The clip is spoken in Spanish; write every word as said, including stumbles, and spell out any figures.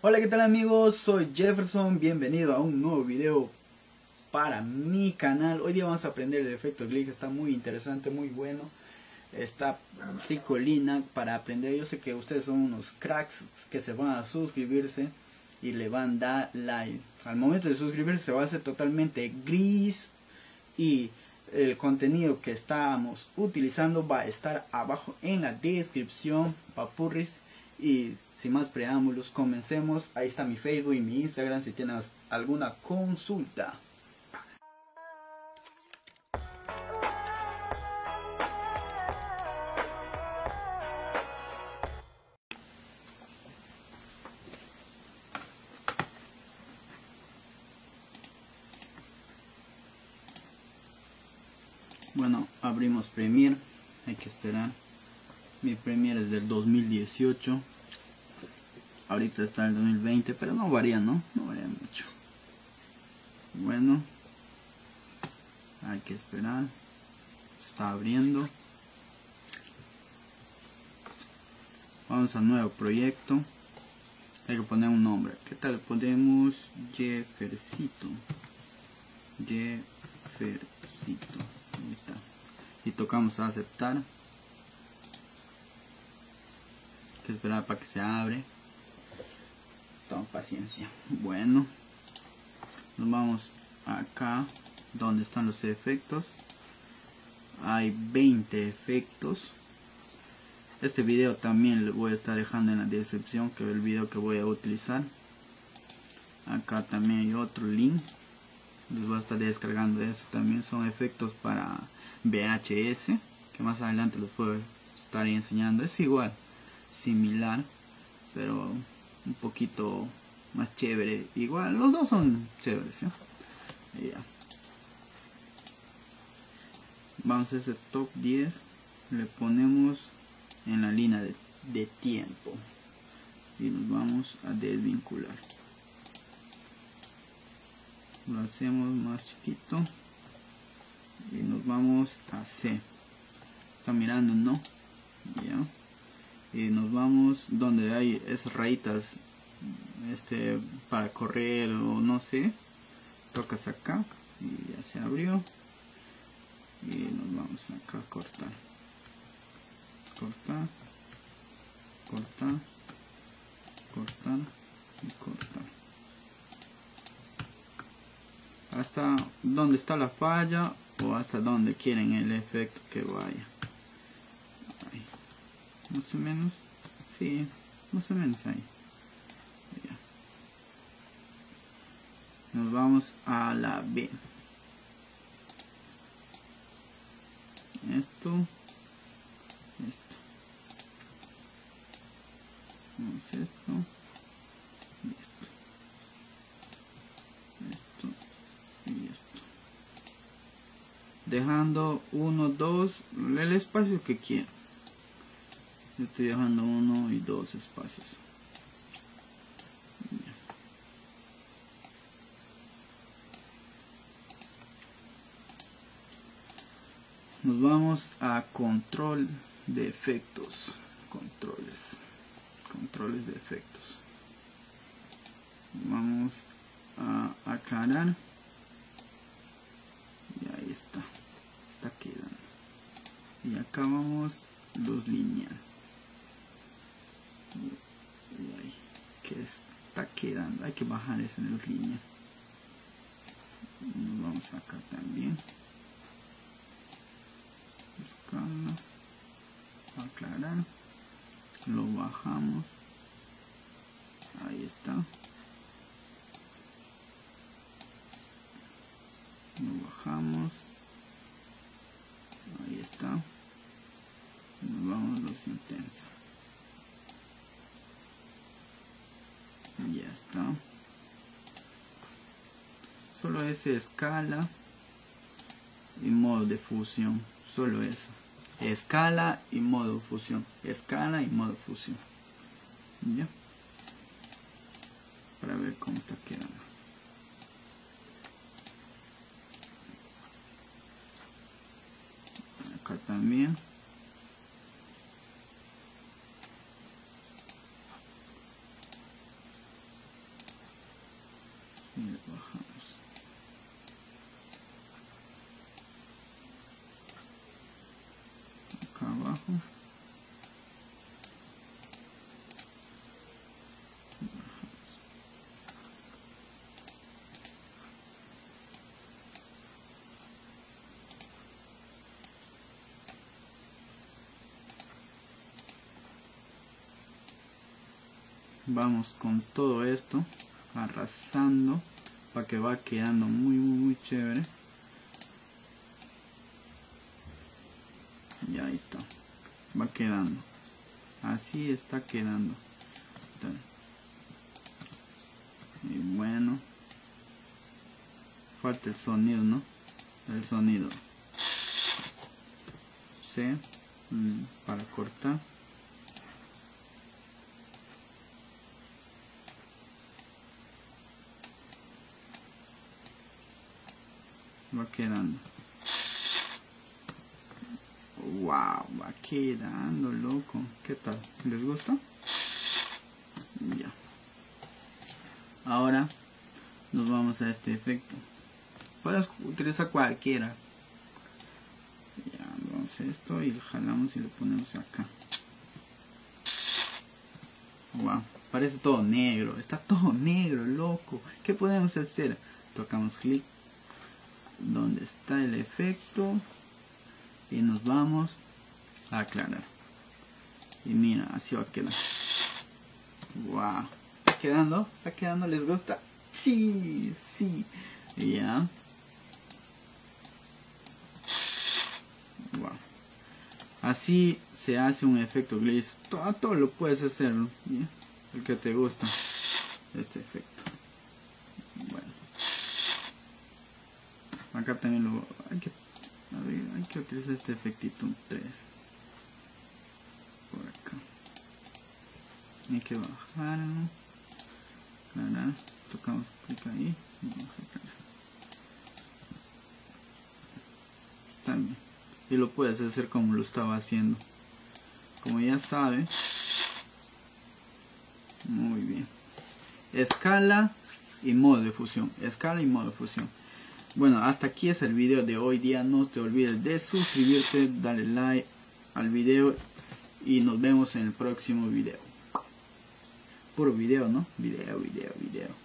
Hola, ¿qué tal amigos? Soy Jefferson, bienvenido a un nuevo video para mi canal. Hoy día vamos a aprender el efecto glitch, está muy interesante, muy bueno. Está ricolina para aprender. Yo sé que ustedes son unos cracks que se van a suscribirse y le van a dar like. Al momento de suscribirse se va a hacer totalmente gris y el contenido que estamos utilizando va a estar abajo en la descripción, papurris. Y sin más preámbulos, comencemos. Ahí está mi Facebook y mi Instagram si tienes alguna consulta. Bueno, abrimos Premiere, hay que esperar. Mi Premiere es del dos mil dieciocho. Ahorita está el dos mil veinte, pero no varía, ¿no? No varía mucho. Bueno, hay que esperar. Está abriendo. Vamos a nuevo proyecto. Hay que poner un nombre. ¿Qué tal? Ponemos Jeffercito. Jeffercito. Ahí está. Y tocamos a aceptar. Hay que esperar para que se abre. Toma paciencia. Bueno, nos vamos acá donde están los efectos. Hay veinte efectos. Este video también le voy a estar dejando en la descripción, que es el video que voy a utilizar. Acá también hay otro link. Les voy a estar descargando eso. También son efectos para V H S, que más adelante los puedo estar enseñando. Es igual, similar, pero un poquito más chévere. Igual, los dos son chéveres, ¿sí? Ya. Vamos a ese top diez, le ponemos en la línea de, de tiempo y nos vamos a desvincular. Lo hacemos más chiquito y nos vamos a C. Está mirando, ¿no? Ya. Y nos vamos donde hay esas rayitas este para correr o no sé. Tocas acá y ya se abrió. Y nos vamos acá a cortar. Cortar. Cortar. Cortar. Y cortar. Hasta donde está la falla o hasta donde quieren el efecto que vaya. Ahí. Más o menos. Sí, más o menos ahí. Ya. Nos vamos a la B. Esto. Esto. Vamos esto. Y esto. Esto. Y esto. Dejando uno, dos, el espacio que quiero. Yo estoy dejando uno y dos espacios. Ya. Nos vamos a control de efectos. Controles. Controles de efectos. Vamos a aclarar. Y ahí está. Está quedando. Y acá vamos luz lineal. Y ahí. Que está quedando. Hay que bajar esa luz lineal. Nos vamos acá también. Buscarlo. Aclarar. Lo bajamos. Ahí está. Lo bajamos. Ahí está. Nos vamos a luz intensa. Ya está. Solo ese escala y modo de fusión. Solo eso. Escala y modo fusión. Escala y modo fusión. Ya. Para ver cómo está quedando. Acá también. y le bajamos. Acá abajo. Vamos con todo esto arrasando para que va quedando muy muy muy chévere. Y ahí está, va quedando, así está quedando. Y bueno, falta el sonido, ¿no? El sonido C para cortar. Va quedando. Wow, va quedando, loco. ¿Qué tal? ¿Les gusta? Ya. Ahora nos vamos a este efecto. Puedes utilizar cualquiera. Ya, vamos a esto y lo jalamos y lo ponemos acá. Wow, parece todo negro. Está todo negro, loco. ¿Qué podemos hacer? Tocamos clic donde está el efecto y nos vamos a aclarar. Y mira, así va a quedar. Wow, ¿está quedando? ¿Está quedando? ¿Les gusta? Sí, sí. Ya. Wow. Así se hace un efecto gliss. Todo, todo lo puedes hacer, ¿no? ¿Ya? El que te gusta. Este efecto. Bueno. Acá también lo hay que, a ver, hay que utilizar este efectito tres. Por acá. Hay que bajarlo. Claro, tocamos clic ahí. Y vamos a sacar. También. Y lo puedes hacer como lo estaba haciendo. Como ya sabe. Muy bien. Escala y modo de fusión. Escala y modo de fusión. Bueno, hasta aquí es el video de hoy día. No te olvides de suscribirte, darle like al video y nos vemos en el próximo video. Puro video, ¿no? Video, video, video.